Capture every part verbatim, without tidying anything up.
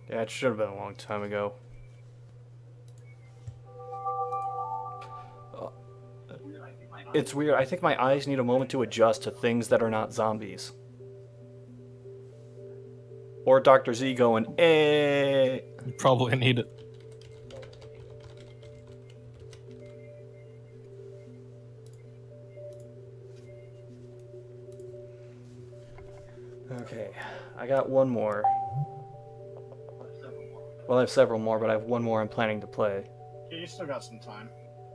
Yeah, it should have been a long time ago. Uh, it's weird. I think my eyes need a moment to adjust to things that are not zombies. Or Doctor Z going, eh. You probably need it. Okay, I got one more. Well, I have several more, but I have one more I'm planning to play. Yeah, you still got some time.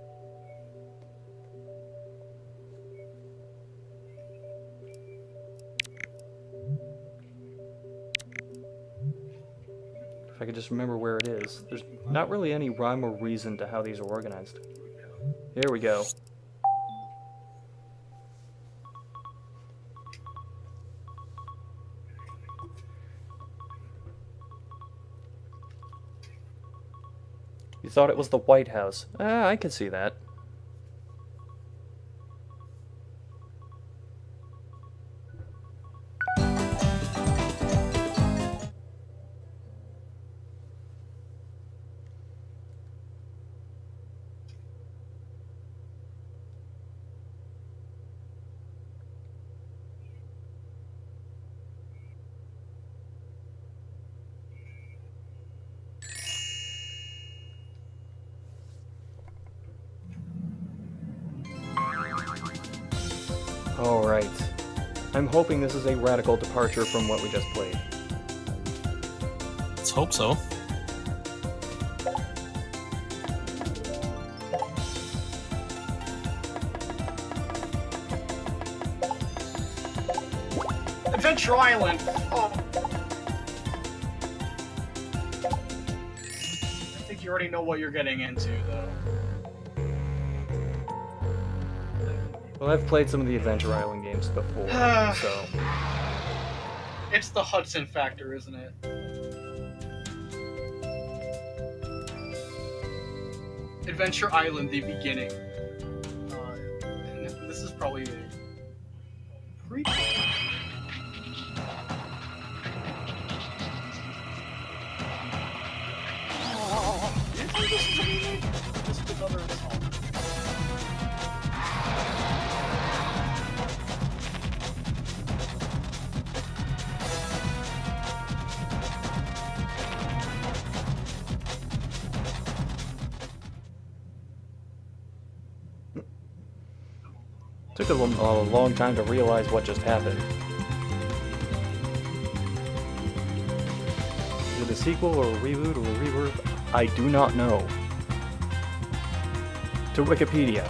If I could just remember where it is. There's not really any rhyme or reason to how these are organized. Here we go. You thought it was the White House. Ah, I could see that. Alright. I'm hoping this is a radical departure from what we just played. Let's hope so. Adventure Island! Oh. I think you already know what you're getting into, though. Well, I've played some of the Adventure Island games before, so... It's the Hudson factor, isn't it? Adventure Island, the beginning. Uh, and this is probably a prequel. Oh, this is a remake? This is another installment. Took a, a long time to realize what just happened. Is it a sequel or a reboot or a rebirth? I do not know. To Wikipedia.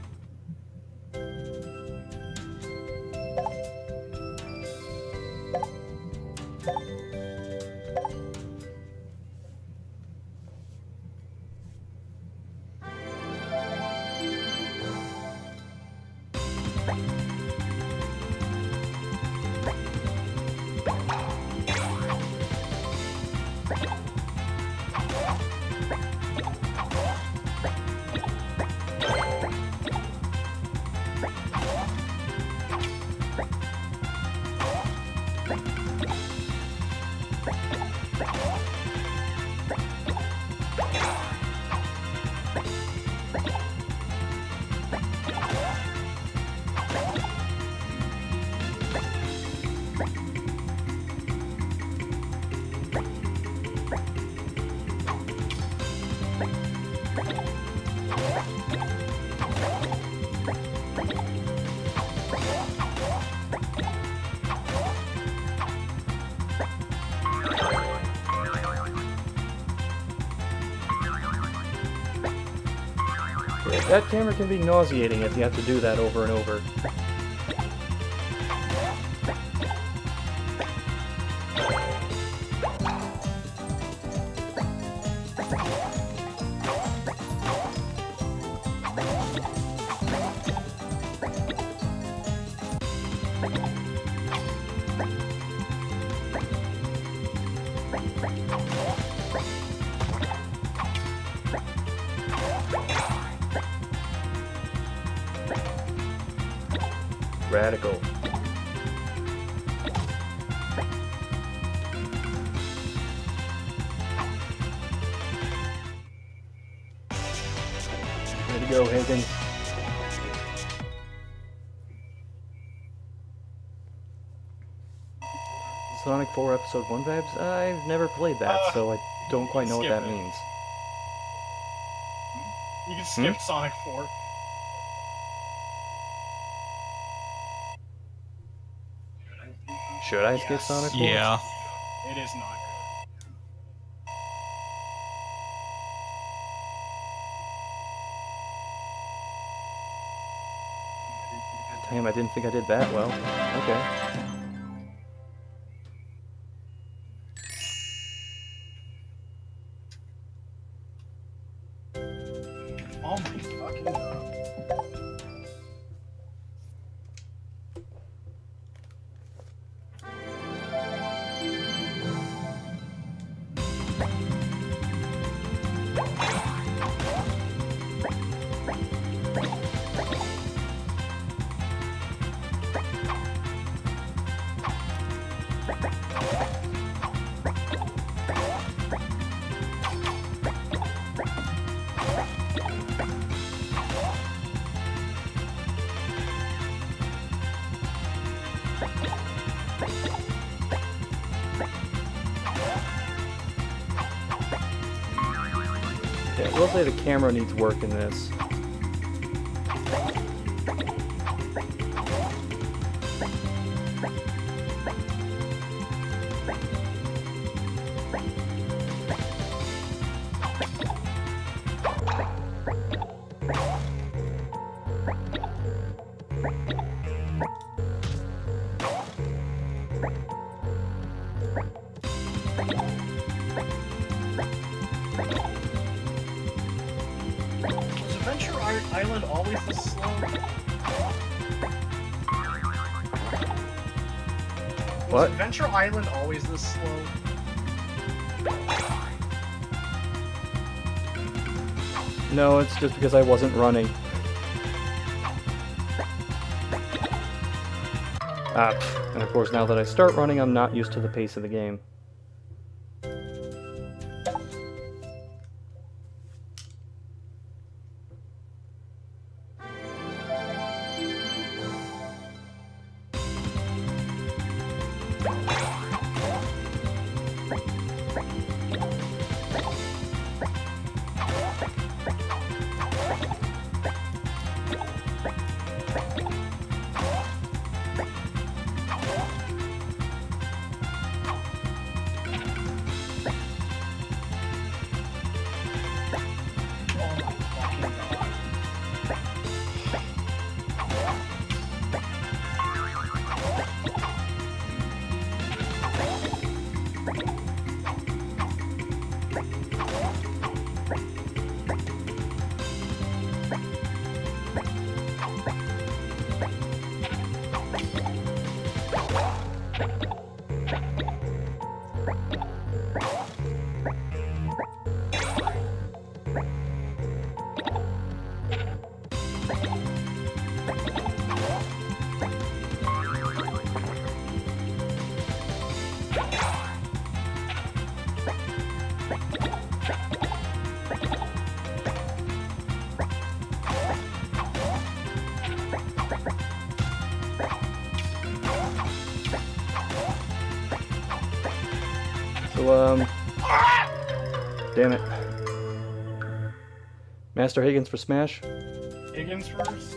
That camera can be nauseating if you have to do that over and over. Radical. you go, Higgins. Sonic four Episode one vibes? I've never played that, Uh, so I don't quite know what skip that it. means. You can skip Hmm? Sonic four. Should I skip Yes. Sonic four? Yeah. It is not Damn, I didn't think I did that well. Okay. good. Oh my fucking god. Yeah, I will say the camera needs work in this. Was Adventure Art Island always this slow? Was What? Adventure Island always this slow? No, it's just because I wasn't running. Ah, pff, and of course now that I start running, I'm not used to the pace of the game. Oh my fucking god. So, um... damn it. Master Higgins for Smash? Higgins first?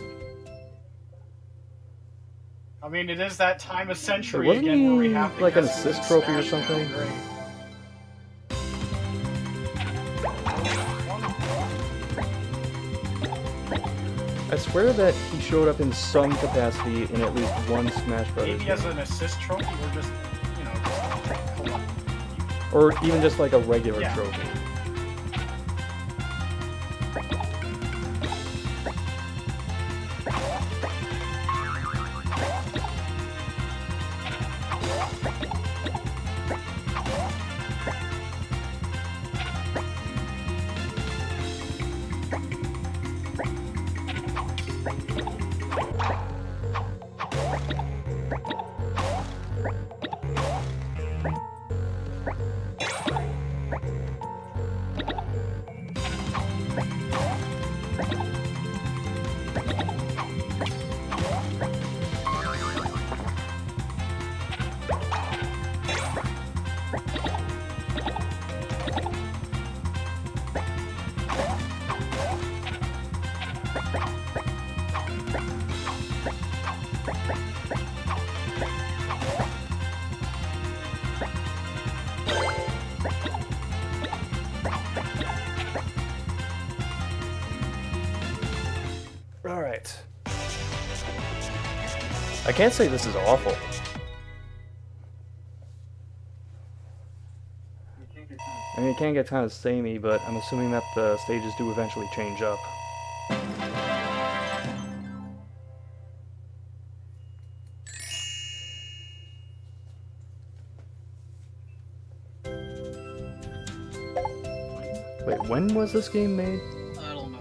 I mean, it is that time of century Wasn't again where we he, have to like, an guess who's assist in trophy or Smash now. something? Great. I swear that he showed up in some capacity in at least one Smash Brothers Maybe game. as an assist trophy or just, you know, just collect. Or even just like a regular Yeah. trophy. I can't say this is awful. I mean, it can get kind of samey, but I'm assuming that the stages do eventually change up. Wait, when was this game made? I don't know.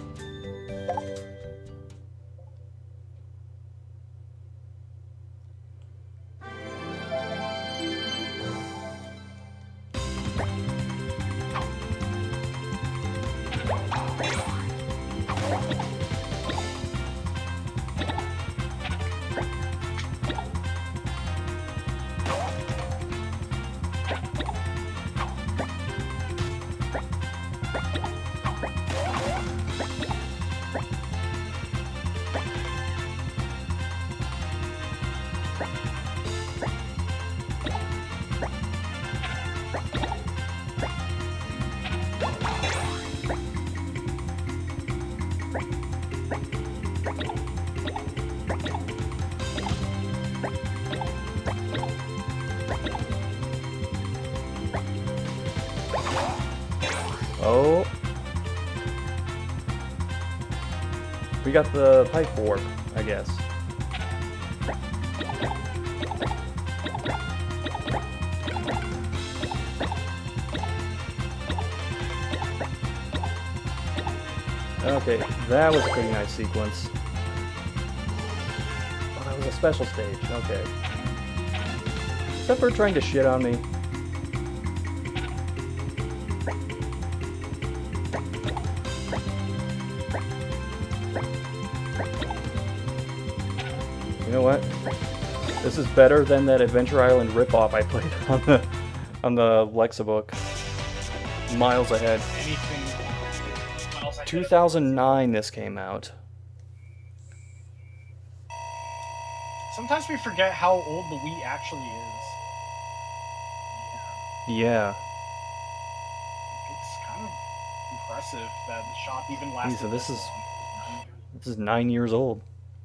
Oh. We got the pipe warp, I guess. Okay, that was a pretty nice sequence. Oh, that was a special stage, okay. Except for trying to shit on me. You know what? This is better than that Adventure Island ripoff I played on the on the Lexabook. Miles ahead. Anything. Miles ahead. two thousand nine this came out. Sometimes we forget how old the Wii actually is. Yeah. It's kind of impressive that the shop even lasted. So this this is long. this is nine years old.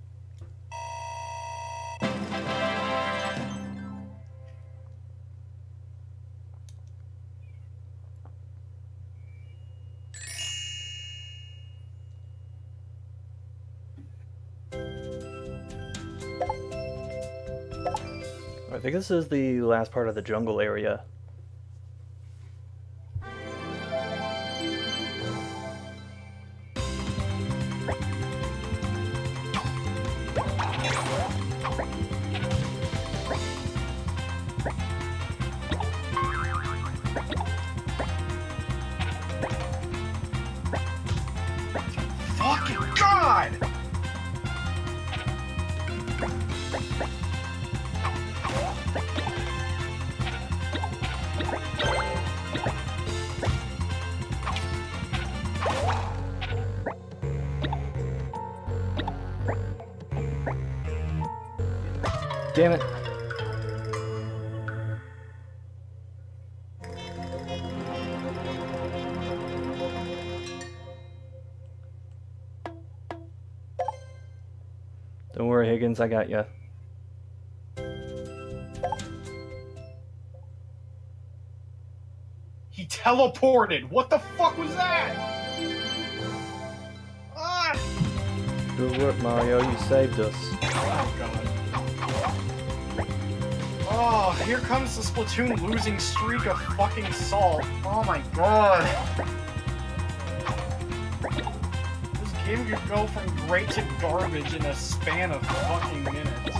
I think this is the last part of the jungle area. Fucking God! Damn it. Don't worry, Higgins, I got ya. He teleported! What the fuck was that? Ah! Good work, Mario, you saved us. Oh God. Oh, here comes the Splatoon losing streak of fucking salt. Oh my God. This game could go from great to garbage in a span of fucking minutes.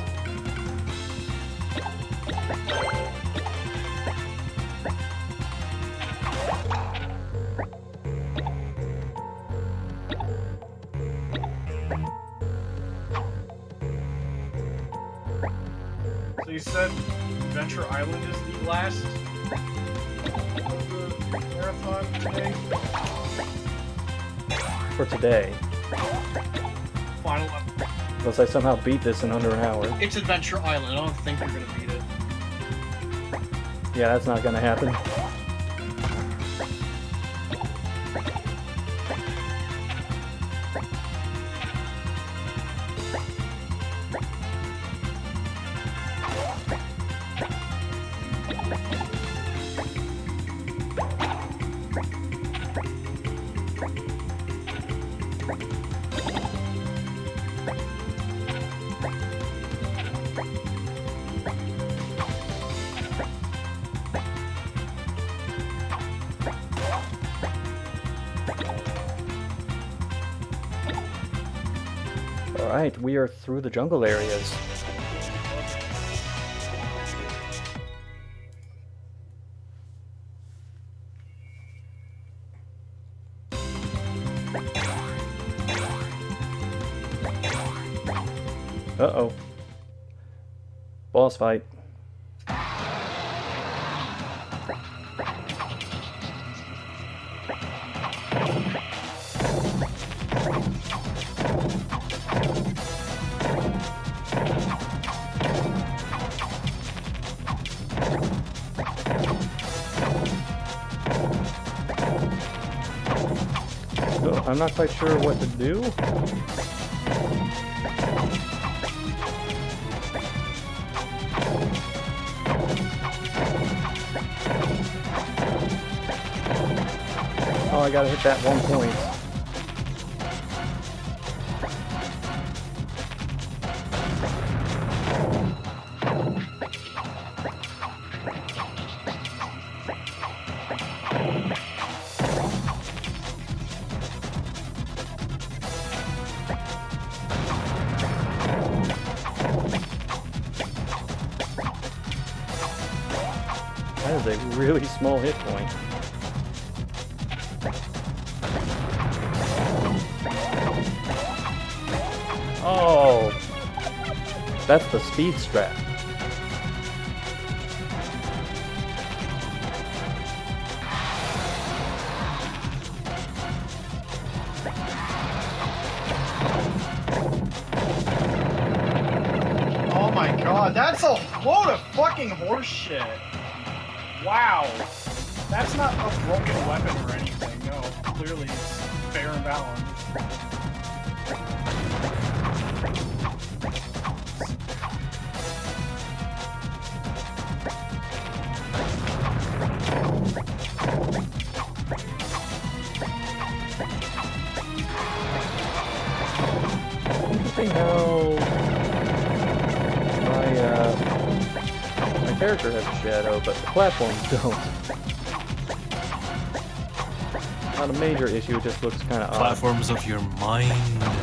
So you said Adventure Island is the last of the marathon today? For today. Final. Unless I somehow beat this in under an hour. It's Adventure Island. I don't think you're gonna beat it. Yeah, that's not gonna happen. Alright, we are through the jungle areas. Uh-oh. Boss fight. Oh, I'm not quite sure what to do. Oh, I gotta hit that one point. That is a really small hit point. Oh, that's the speed strap. Oh my god, that's a load of fucking horse shit. Wow. That's not a broken weapon or anything, no. Clearly it's fair and balanced. Interesting how my, uh, my character has a shadow, but the platforms don't. Not a major issue, it just looks kind of odd. Platforms of your mind.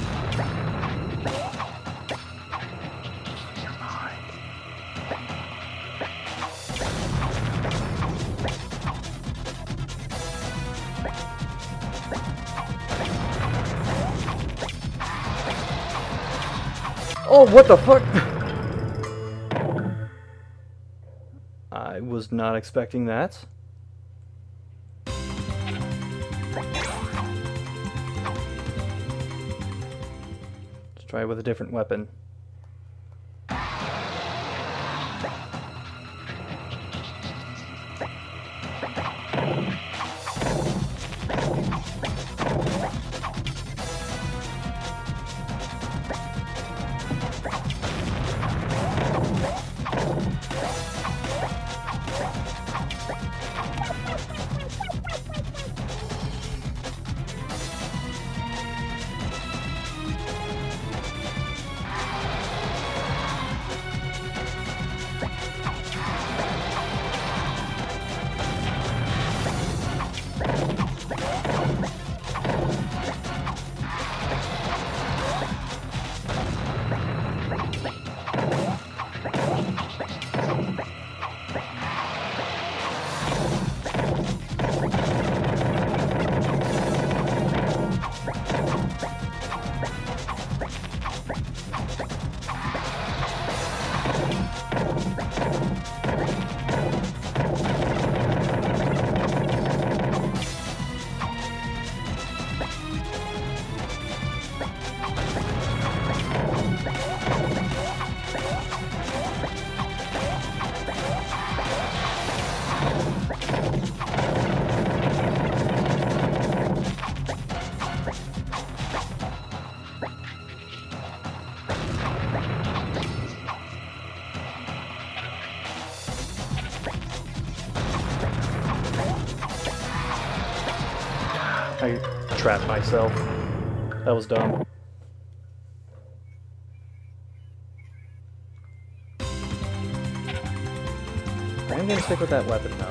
Oh, what the fuck? I was not expecting that. Let's try it with a different weapon. I trapped myself. That was dumb. I'm gonna stick with that weapon now.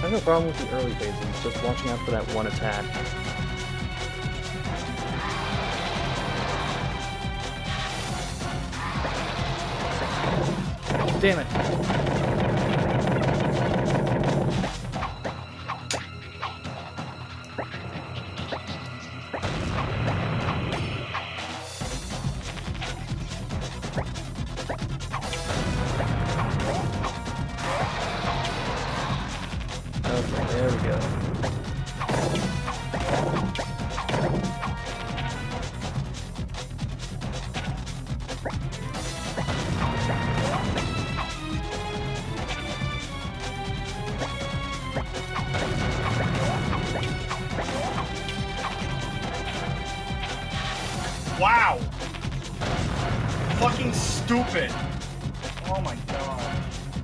have no problem with the early phases, just watching out for that one attack. Damn it! Okay, there we go. Wow! Fucking stupid! Oh my god.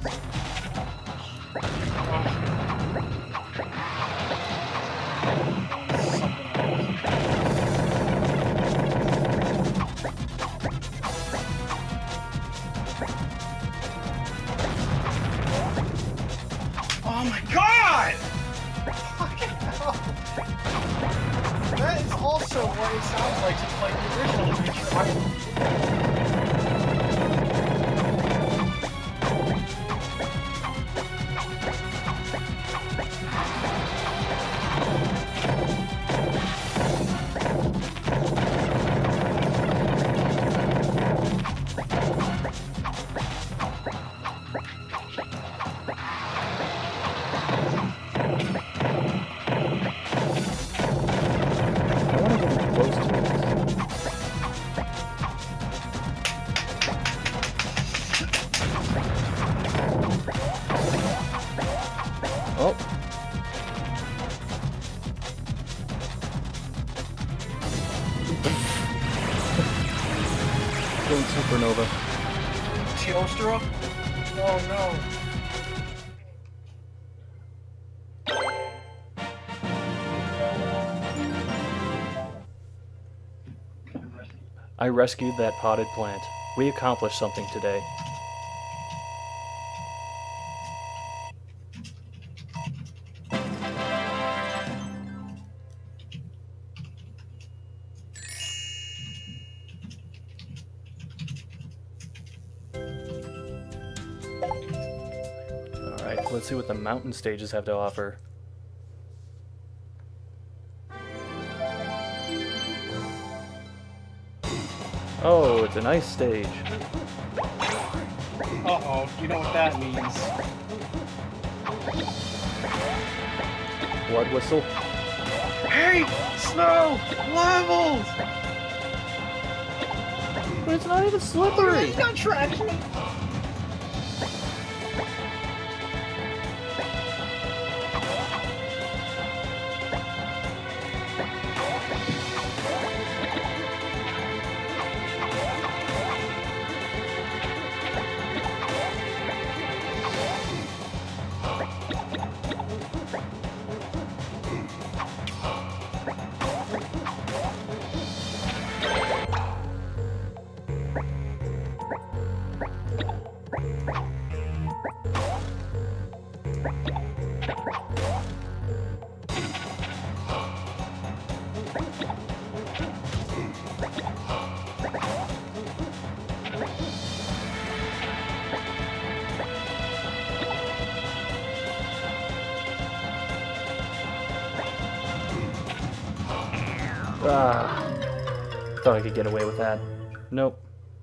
Oh my god! Fucking hell. That is also what it sounds like to play the original Adventure Island. I want to get close to it. Oh. Going supernova. Teostra? Oh no. I rescued that potted plant. We accomplished something today. Alright, let's see what the mountain stages have to offer. Oh, it's an ice stage. Uh-oh, you know what that means. Blood whistle. Hey! Snow! Levels! But it's not even slippery! It's not traction! Ah, thought I could get away with that. Nope.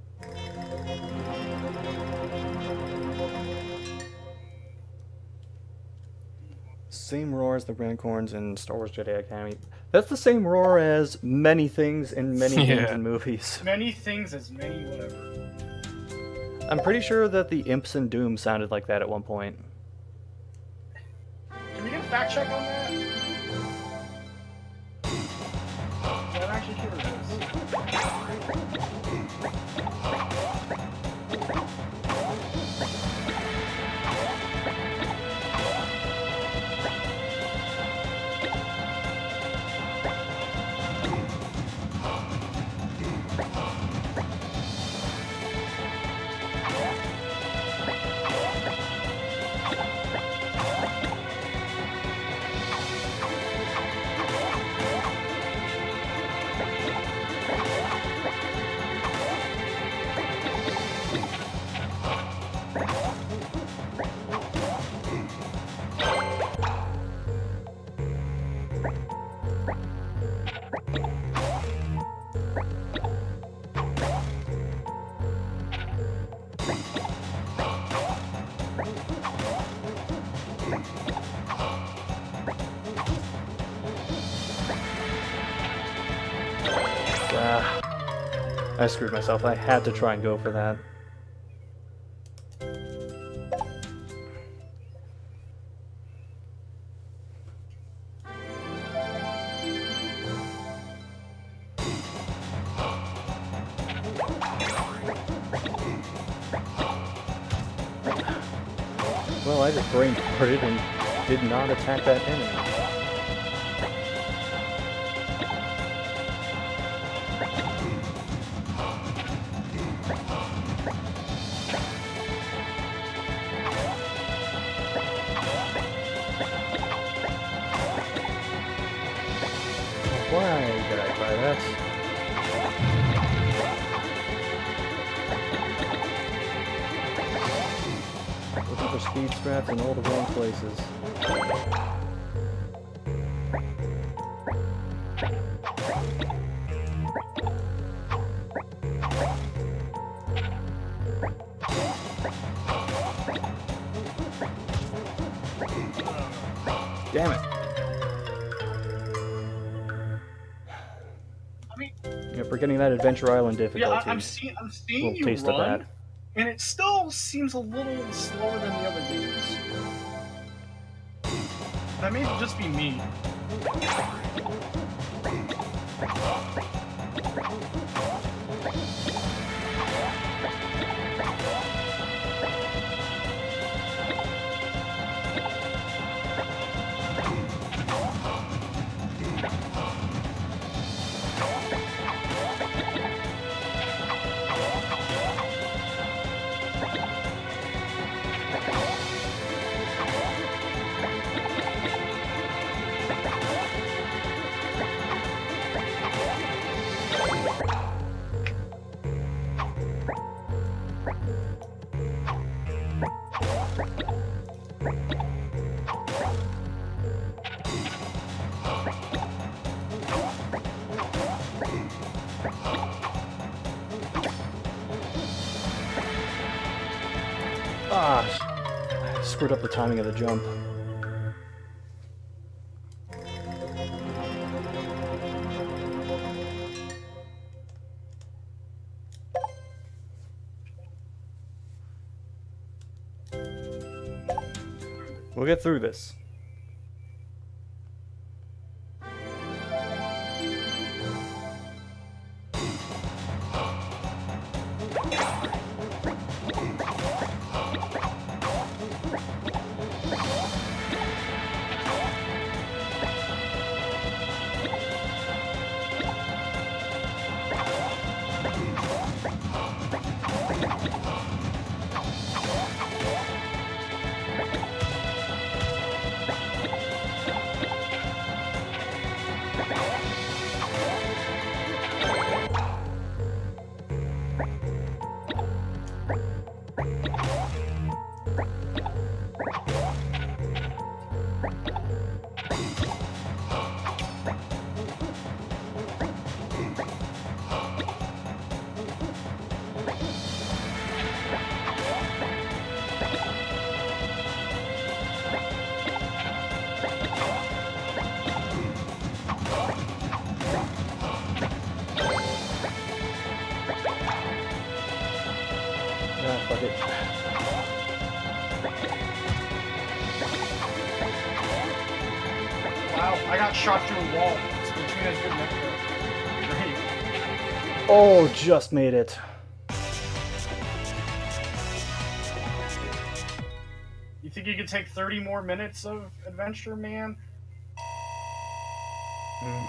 Same roar as the Rancorns in Star Wars Jedi Academy. That's the same roar as many things in many Yeah. games and movies. Many things as many whatever. I'm pretty sure that the Imps in Doom sounded like that at one point. Can we get a fact check on that? I'm actually curious. Ah, I screwed myself. I had to try and go for that. Well, I just brain farted and did not attack that enemy. Why did I try that? Looking for speed strats in all the wrong places. Damn it. I mean, yeah, for getting that Adventure Island difficulty. yeah, I, I'm seeing, I'm seeing you taste run, of that. and it still seems a little slower than the other games. That may just be me. Ah, I screwed up the timing of the jump. We'll get through this. Ah, fuck it. Wow, I got shot through a wall. Splatoon has good network. Great. Oh, just made it. You think you could take thirty more minutes of adventure, man? Mm.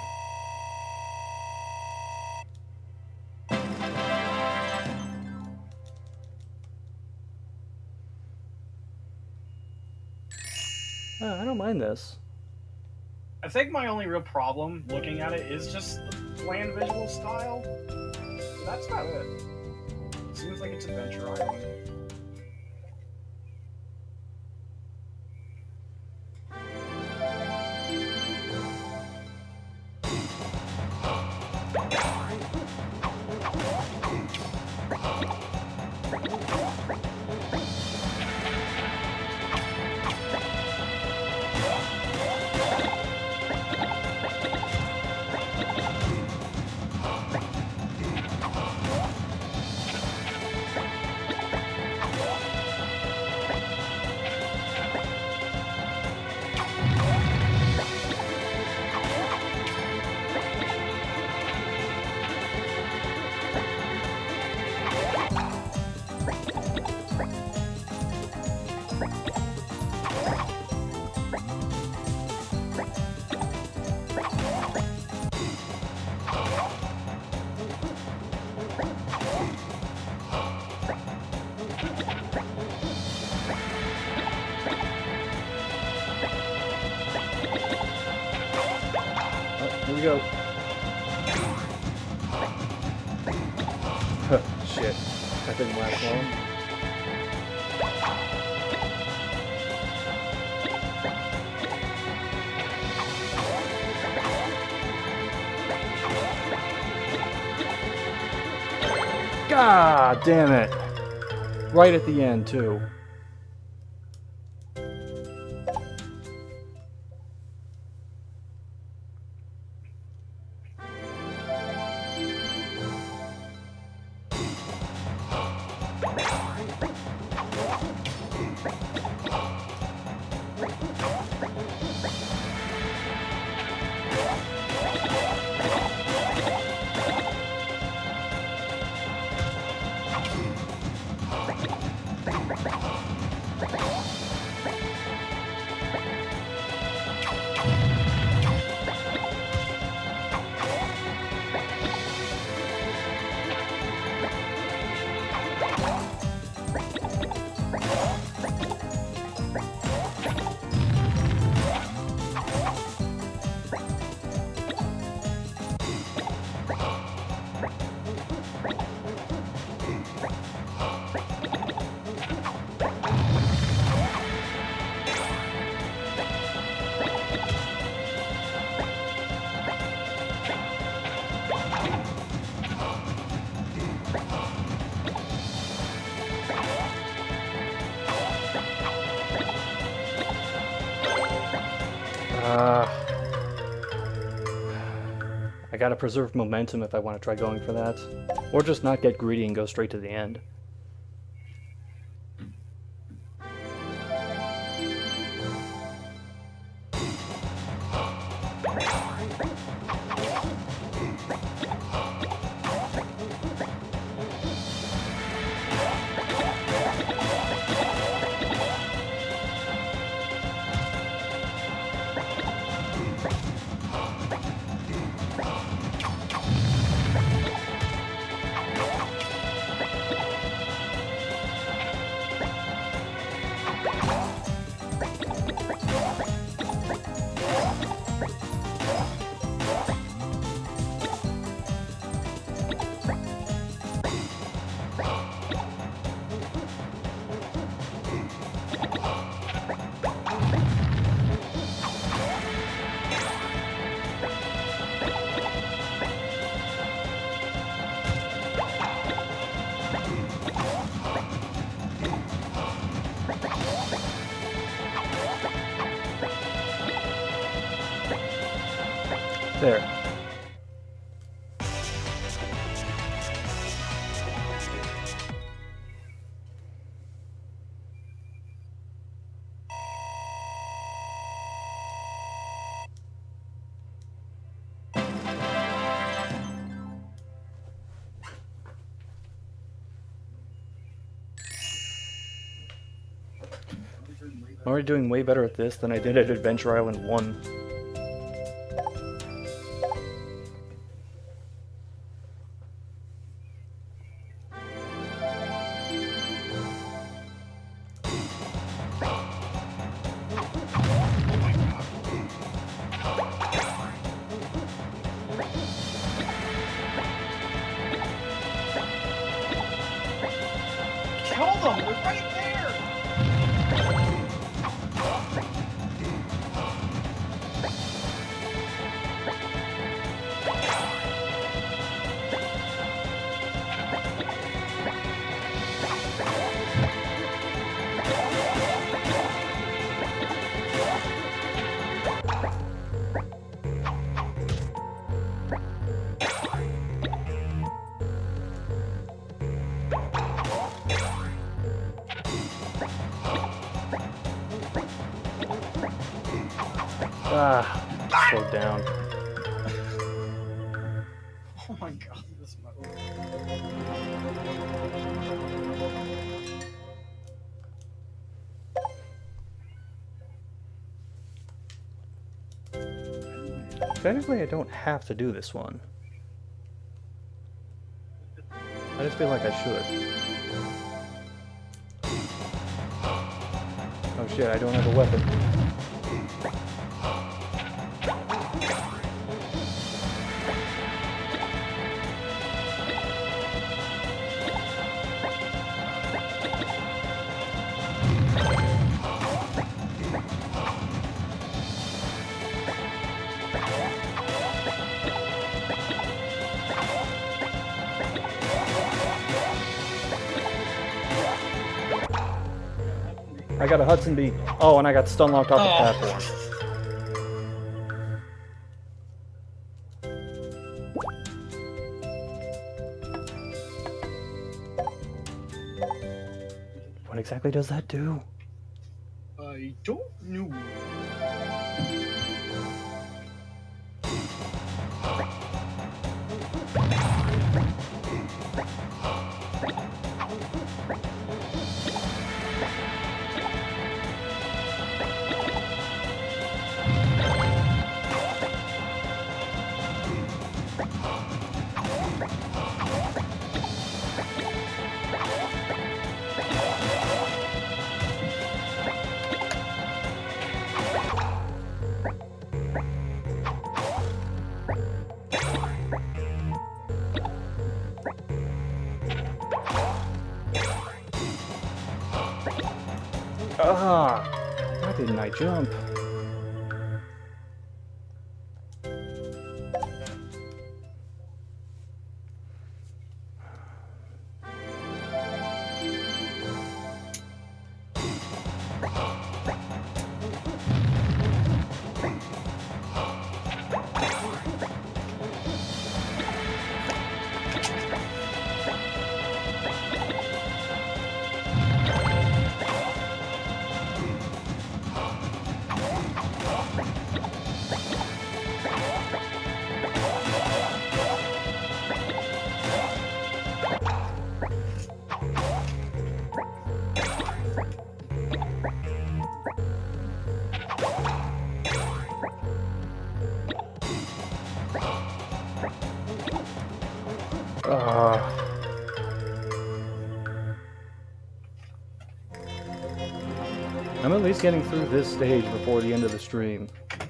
Ah, I don't mind this. I think my only real problem looking at it is just the bland visual style. But that's not it. It seems like it's Adventure Island. Here we go. Shit. That didn't last long. God damn it. Right at the end, too. Uh, I gotta preserve momentum if I want to try going for that. Or just not get greedy and go straight to the end. There. I'm already doing way better at this than I did at Adventure Island one. Kill them! They're right there! Ah, slow down. Oh my god, this mode. Technically, I don't have to do this one. I just feel like I should. Oh shit, I don't have a weapon. I got a Hudson Bee. Oh, and I got stun locked off the Oh. platform. What exactly does that do? I don't know. Ah! Why didn't I jump? Ah. I'm at least getting through this stage before the end of the stream.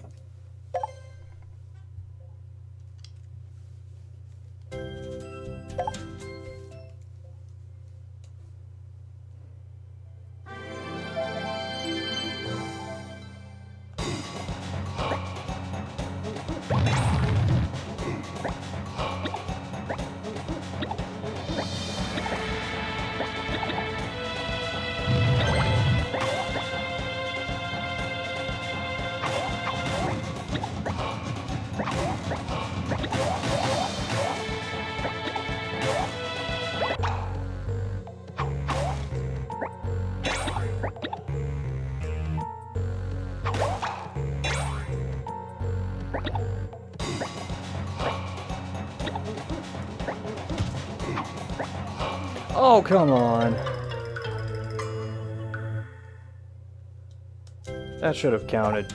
Oh, come on. That should have counted.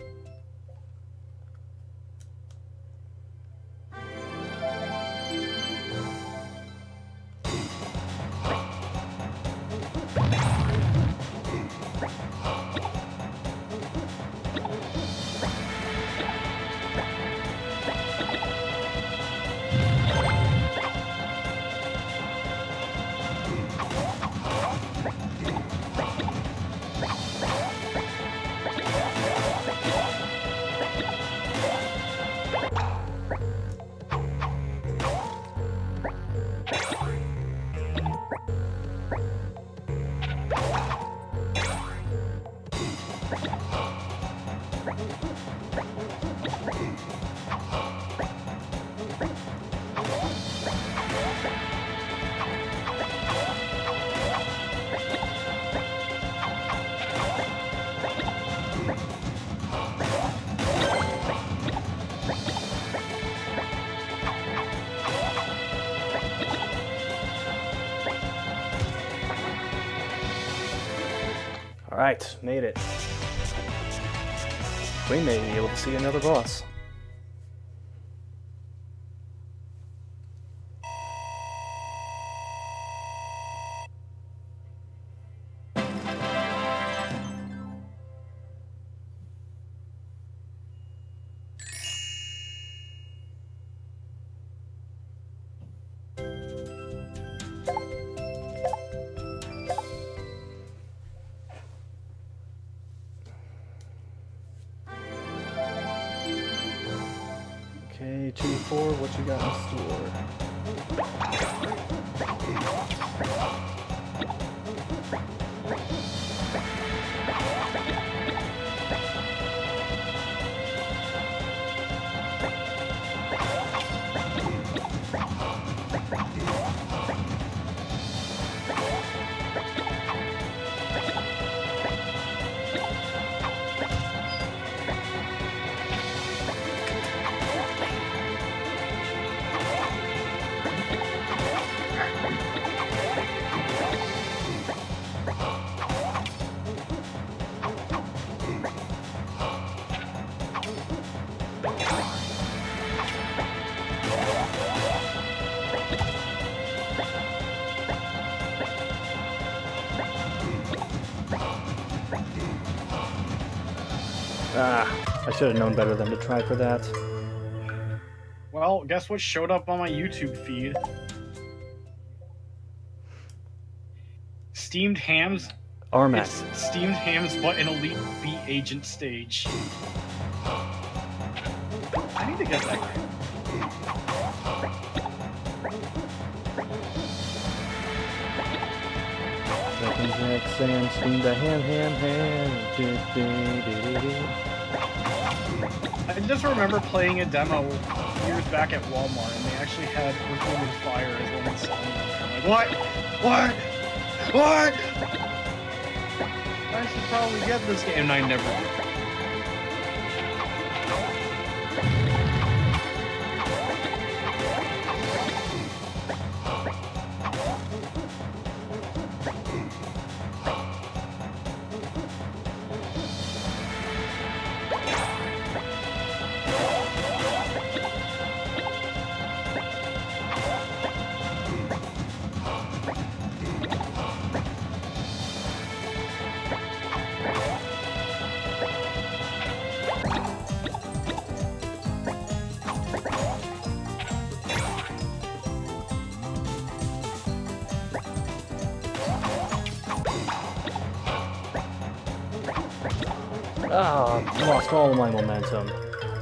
Alright, made it. We may be able to see another boss. three, two, four, what you got in Ah, I should have known better than to try for that. Well, guess what showed up on my YouTube feed? Steamed hams. Armac. It's steamed hams, but an elite beat agent stage. I need to get that game. Second Jack Sam steamed a ham ham ham. Du, du, du, du, du. I just remember playing a demo years back at Walmart, and they actually had Earth, Wind and Fire as one of the songs on there. I'm like, what? What? What? I should probably get this game, and I never did. Ah, I lost all of my momentum.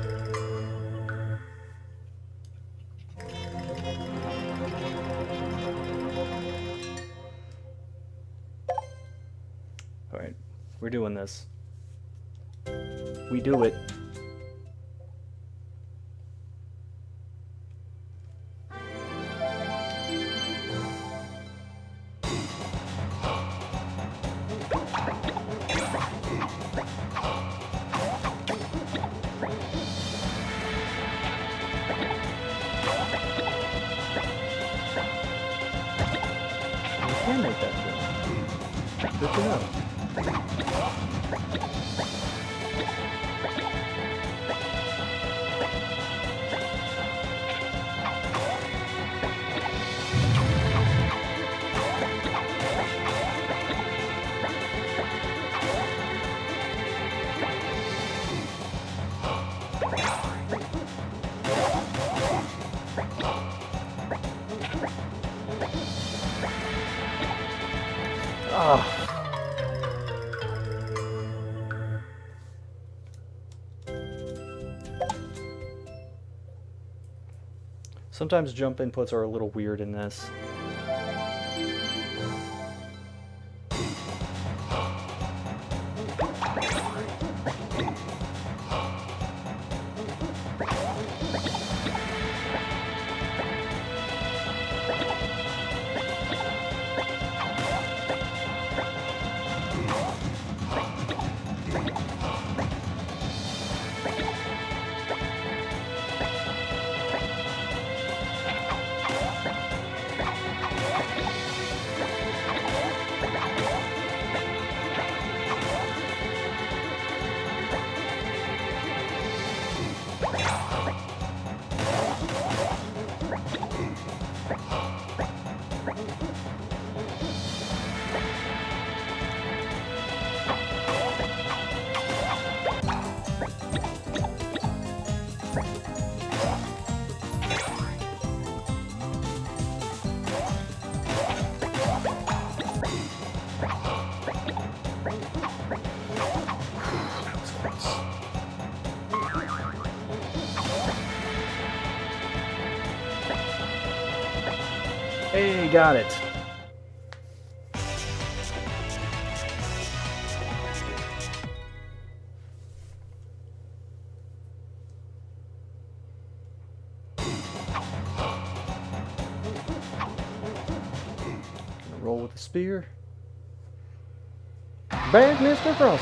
Alright, we're doing this. We do it. I can make that jump. Good to know. Ah. Sometimes jump inputs are a little weird in this. We got it. Gonna roll with the spear. Back, Mister Frosty.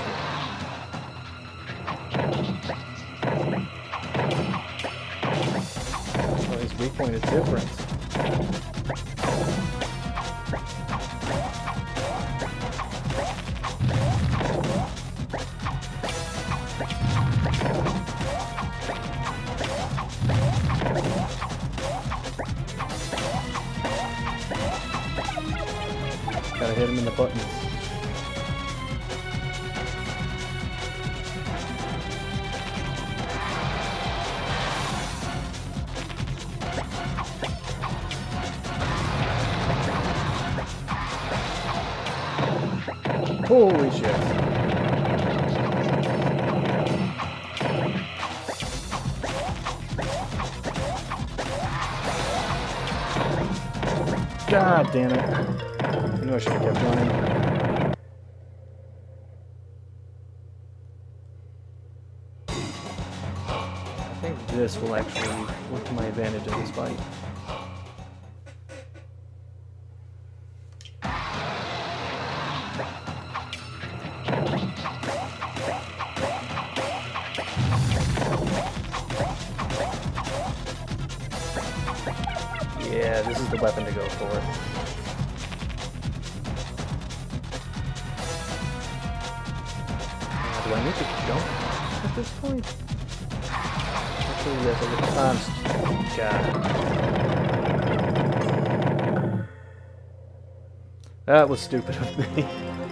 Oh, his weak point is different. Gotta hit him in the buttons. Holy shit. God damn it. I knew I should have kept running. I think this will actually work to my advantage in this fight. Yeah, this is the weapon to go for. Uh, do I need to jump at this point? Actually, yes, I get times. God. That was stupid of me.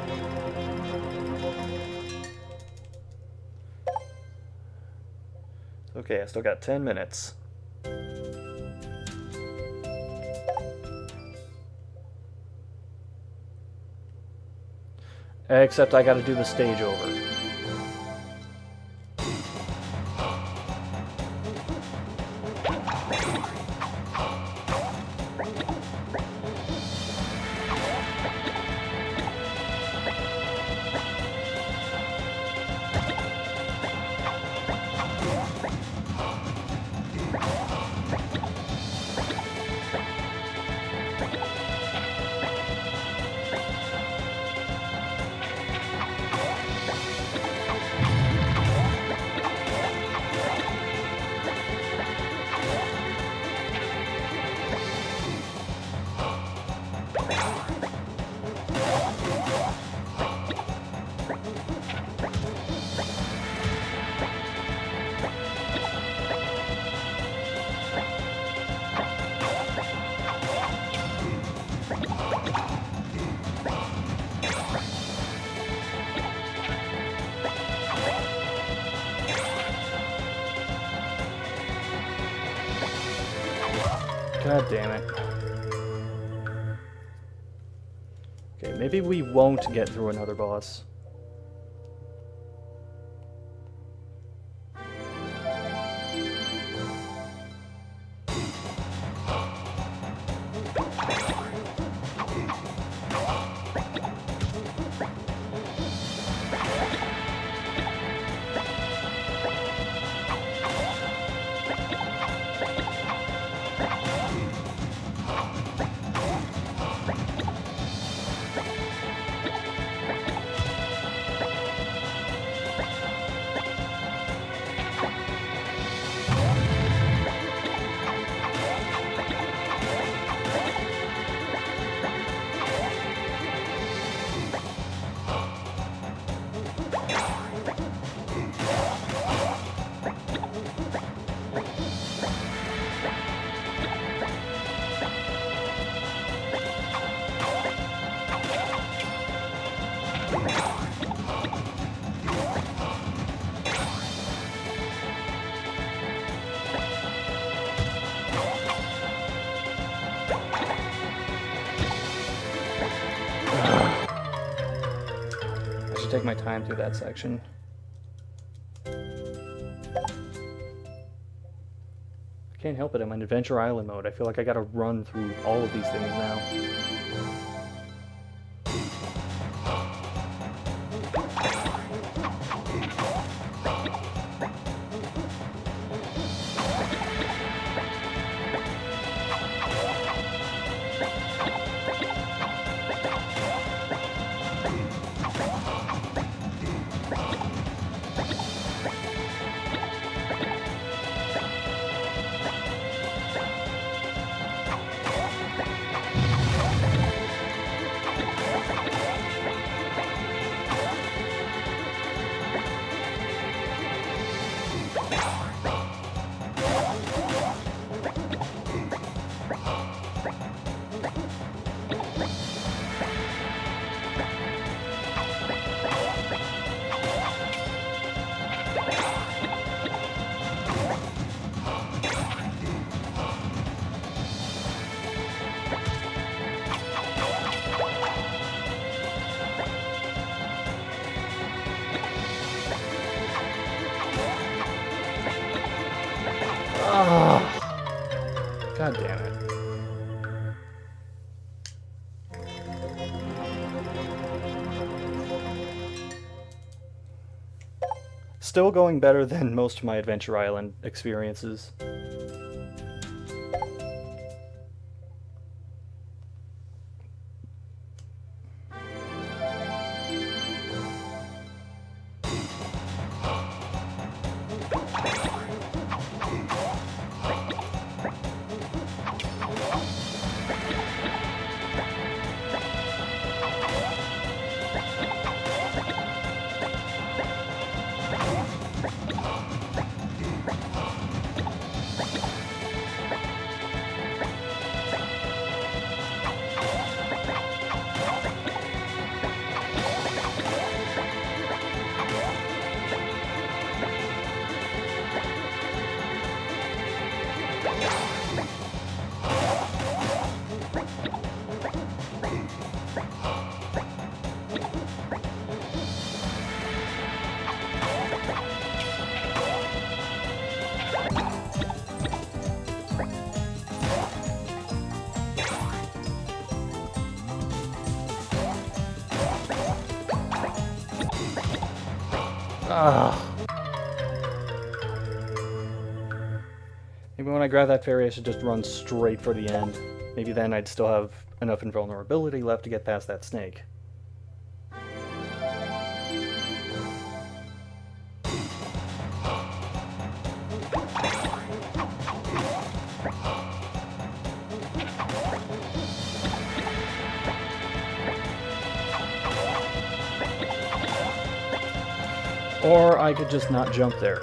Okay, I still got ten minutes. Except I gotta do the stage over. God damn it. Okay, maybe we won't get through another boss. Take my time through that section. I Can't help it, I'm in Adventure Island mode. I feel like I gotta run through all of these things now. God damn it. Still going better than most of my Adventure Island experiences. Ah. Maybe when I grab that fairy I should just run straight for the end. Maybe then I'd still have enough invulnerability left to get past that snake. Or I could just not jump there.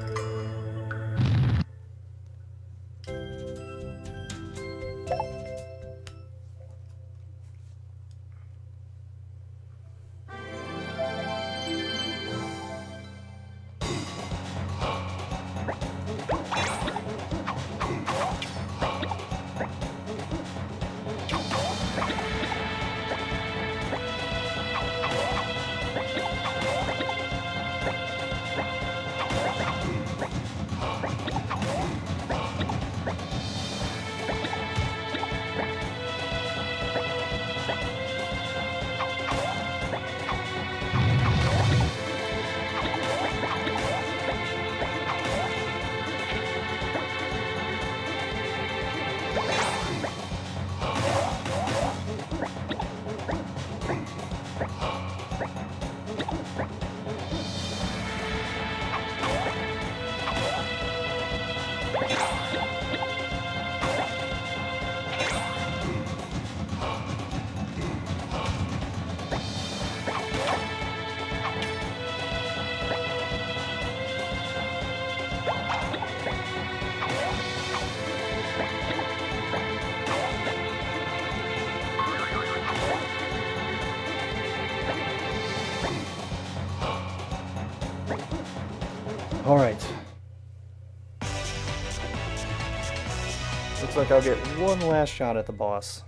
Alright. Looks like I'll get one last shot at the boss.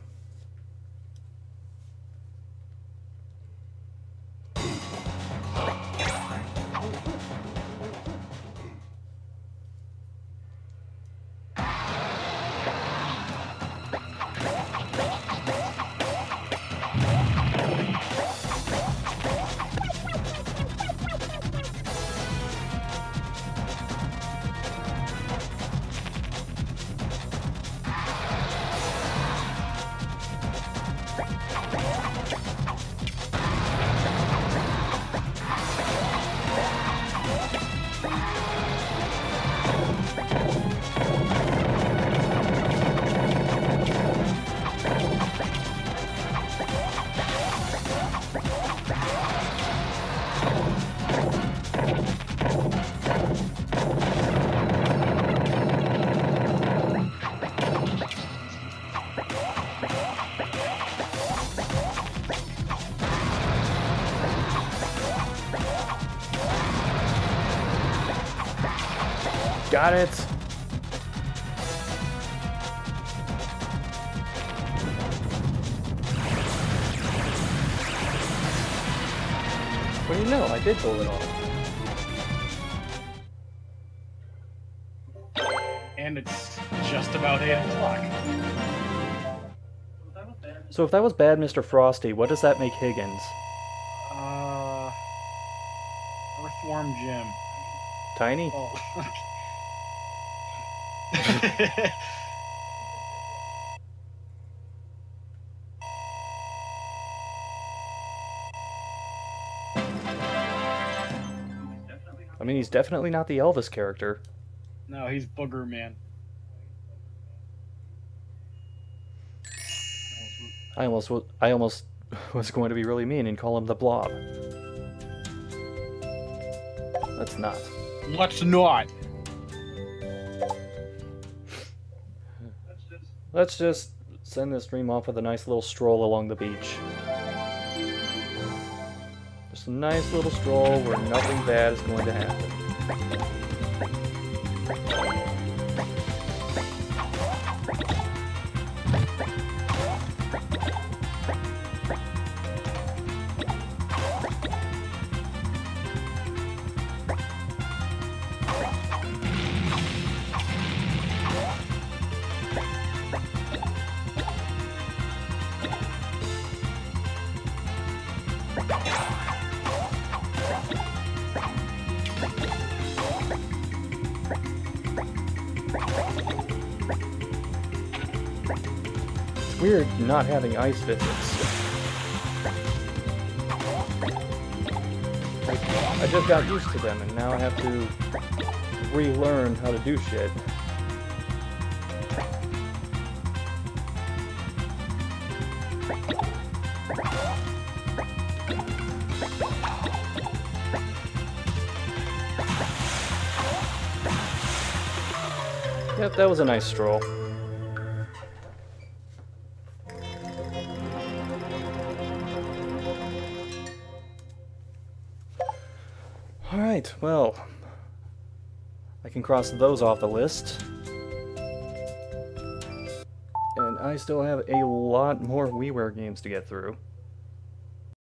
Got it! What do you know? I did pull it off. And it's just about eight o'clock. So if that was bad, Mister Frosty, what does that make Higgins? Uh, Earthworm Jim. Tiny? Oh. I mean, he's definitely not the Elvis character. No, he's Booger Man. I almost, w I almost was going to be really mean and call him the Blob. Let's not. Let's not. Let's just send this stream off with a nice little stroll along the beach. Just a nice little stroll where nothing bad is going to happen. Weird not having ice visits. I, I just got used to them and now I have to relearn how to do shit. Yep, that was a nice stroll. Alright, well, I can cross those off the list. And I still have a lot more WiiWare games to get through.